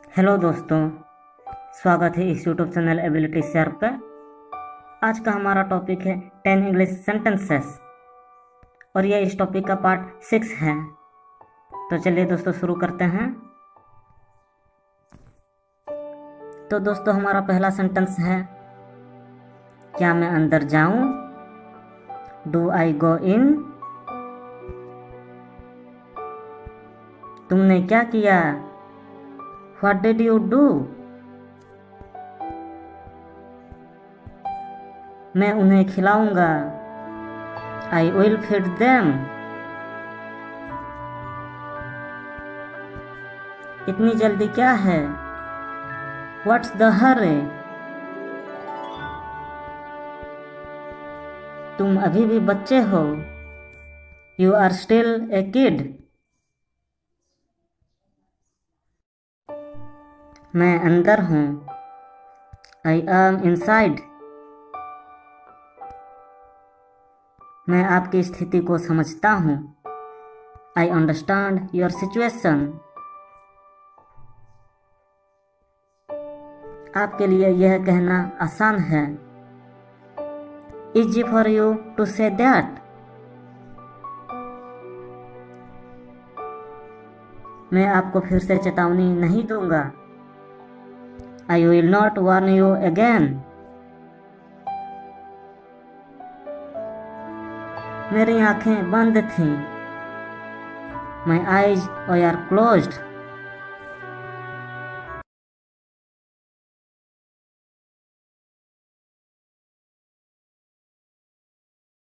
Hello दोस्तों, स्वागत है इस यूट्यूब चैनल एबिलिटी शेयर पर। आज का हमारा टॉपिक है 10 इंग्लिश सेंटेंसेस और यह इस टॉपिक का पार्ट 6 है। तो चलिए दोस्तों शुरू करते हैं। तो दोस्तों हमारा पहला सेंटेंस है, क्या मैं अंदर जाऊं? Do I go in? तुमने क्या किया? What did you do? मैं उन्हें खिलाऊंगा। I will feed them. इतनी जल्दी क्या है? What's the hurry? तुम अभी भी बच्चे हो। You are still a kid. मैं अंदर हूँ। I am inside. मैं आपकी स्थिति को समझता हूँ। I understand your situation. आपके लिए यह कहना आसान है। Easy for you to say that. मैं आपको फिर से चेतावनी नहीं दूंगा। I will not warn you again. मेरी आंखें बंद थीं। My eyes were closed.